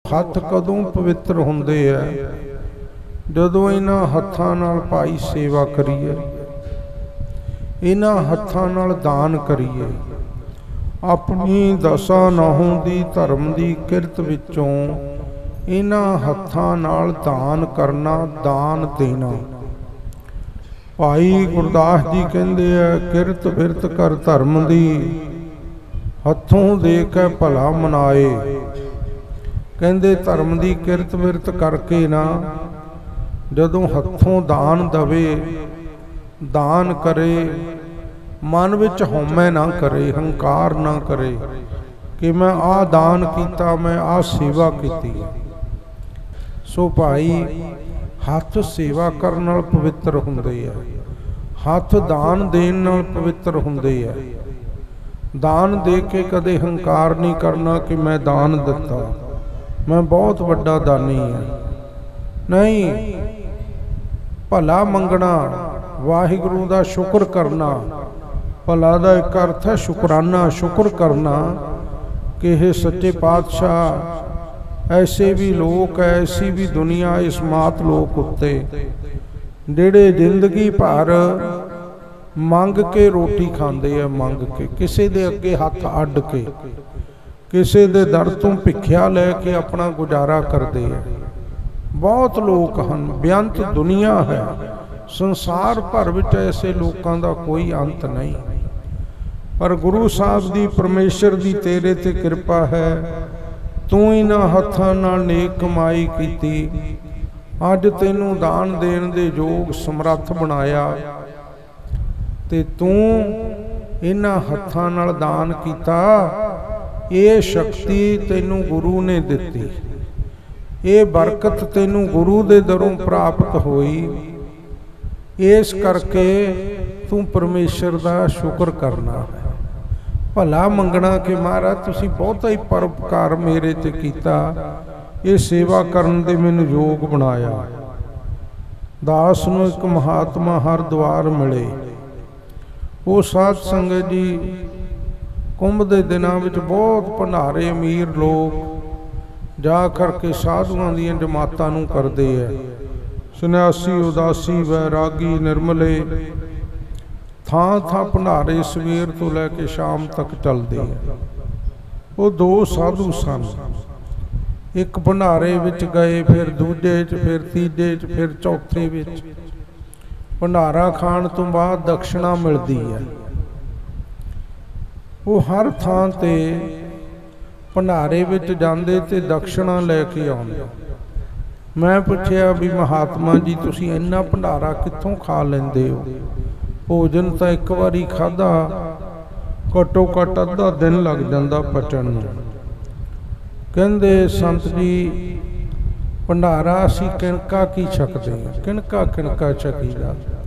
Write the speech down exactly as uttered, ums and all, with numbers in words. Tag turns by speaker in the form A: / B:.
A: हथ कदों पवित्र हुंदे है जदों इन्हां हत्थां नाल भाई सेवा करिए, इन्हां हत्थां नाल दान करिए। अपनी दशा नहुं दी धर्म दी किरत विचों इन्हां हत्थां नाल दान करना, दान देना। भाई गुरदास जी कहंदे है, किरत बिरत कर धर्म दी, हथों दे के भला मनाए। कहंदे धर्म दी किरत बिरत करके ना जदों हथों दान दवे, दान करे, मन विच हौमै ना करे, हंकार ना करे कि मैं आ दान कीता, मैं आ सेवा कीती। सो भाई हथ सेवा करन नाल पवित्र हुंदे है, हथ दान देण नाल पवित्र हुंदे है। दान दे के कदे हंकार नहीं करना कि मैं दान दिता, मैं बहुत वड्डा दानी है। नहीं, भला मंगना, वाहिगुरू दा शुक्र करना। भला दा एक अर्थ है शुकराना, शुक्र करना कि हे सच्चे पातशाह, ऐसे भी लोग, ऐसी भी दुनिया, इस मात लोक उत्ते जेड़े जिंदगी भर मंग के रोटी खांदे है, मंग के, किसी दे अगे हथ अड्ड के, किसी दे दर तों भिख्या लैके अपना गुजारा करते हैं। बहुत लोग हैं, बेअंत दुनिया है, संसार भर विच ऐसे लोगों का कोई अंत नहीं। पर गुरु साहब दी, परमेश्वर दी तेरे ते कृपा है, तू इन्हां हत्थां नाल नेक कमाई कीती, अज तैनूं दान देण दे योग समर्थ बनाया, ते तू इन्हां हत्थां नाल दान कीता। ये शक्ति तैनूं गुरु ने दिती, ये बरकत तैनूं गुरु दे दरों प्राप्त होई। इस करके तू परमेश्वर दा शुक्र करना है, भला मंगना कि महाराज तुसीं बहुता ही परोपकार मेरे ते कीता, ये सेवा करन दे मैनूं योग बनाया। दास नूं एक महात्मा हर द्वार मिले। वो साध संगत जी कुंभ दे दिनां विच बहुत भंडारे अमीर लोग जा करके साधुआं दीयां जमातां नूं करदे है। सन्यासी, उदासी, वैरागी, निर्मले, थां थां भंडारे सवेर तो लैके शाम तक चलते हैं। वो दो साधु सन, एक भंडारे विच गए, फिर दूजे च, फिर तीजे च, फिर चौथे विच। भंडारा खाण तो बाद दक्षिणा मिलती है। वो हर थां ते भंडारे विच जांदे ते दक्षिणा लैके आउंदे। मैं पुछया भी महात्मा जी तुसीं इन्ना भंडारा कित्थों खा लैंदे हो? भोजन तो एक बारी खाधा घट्टो घट्ट अद्धा दिन लग जांदा पचण नूं। कहंदे संत जी भंडारा असीं किणका की छकदे, किणका किणका छकीदा।